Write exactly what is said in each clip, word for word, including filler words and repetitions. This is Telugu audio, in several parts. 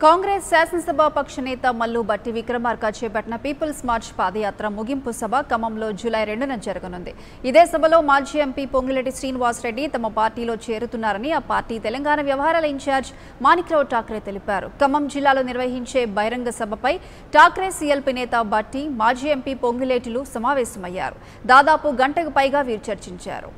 కాంగ్రెస్ శాసనసభ పక్ష నేత మల్లు బట్టి విక్రమార్క చేపట్టిన పీపుల్స్ మార్చ్ పాదయాత్ర ముగింపు సభ ఖమ్మంలో జూలై రెండున జరగనుంది. ఇదే సభలో మాజీ ఎంపీ పొంగులేటి శ్రీనివాస్ రెడ్డి తమ పార్టీలో చేరుతున్నారని ఆ పార్టీ తెలంగాణ వ్యవహారాల ఇన్ఛార్జ్ మాణిక్రావు ఠాక్రే తెలిపారు. ఖమ్మం జిల్లాలో నిర్వహించే బహిరంగ సభపై ఠాక్రే సీఎల్పీ నేత బట్టి, మాజీ ఎంపీ పొంగులేటిలు సమావేశమయ్యారు. దాదాపు గంటకు పైగా వీరు చర్చించారు.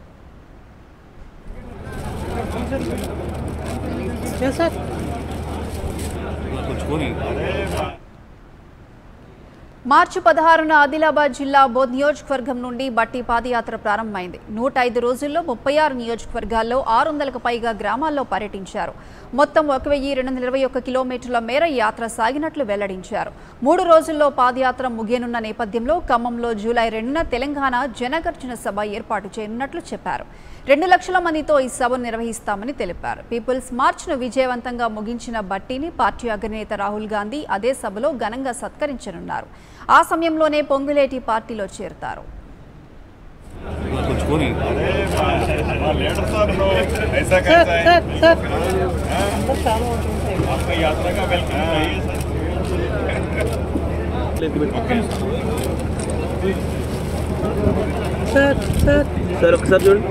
మార్చి పదహారున ఆదిలాబాద్ జిల్లా బోధ్ నియోజకవర్గం నుండి బట్టి పాదయాత్ర ప్రారంభమైంది. నూట ఐదు రోజుల్లో ముప్పై ఆరు నియోజకవర్గాల్లో ఆరు వందలకు పైగా గ్రామాల్లో పర్యటించారు. మొత్తం ఒక వెయ్యి రెండు వందల ఇరవై ఒక్క కిలోమీటర్ల మేర యాత్ర సాగినట్లు వెల్లడించారు. మూడు రోజుల్లో పాదయాత్ర ముగియనున్న నేపథ్యంలో ఖమ్మంలో జూలై రెండున తెలంగాణ జనగర్జన సభ ఏర్పాటు చేయనున్నట్లు చెప్పారు. రెండు లక్షల మందితో ఈ సభను నిర్వహిస్తామని తెలిపారు. పీపుల్స్ మార్చ్ను విజయవంతంగా ముగించిన బట్టిని పార్టీ అగ్రనేత రాహుల్ గాంధీ అదే సభలో ఘనంగా సత్కరించనున్నారు. ఆ సమయంలోనే పొంగులేటి పార్టీలో చేరతారు. సార్ ఒకసారి చూడండి.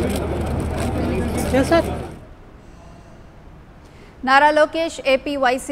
నారా లోకేష్ ఏపీ వైసీ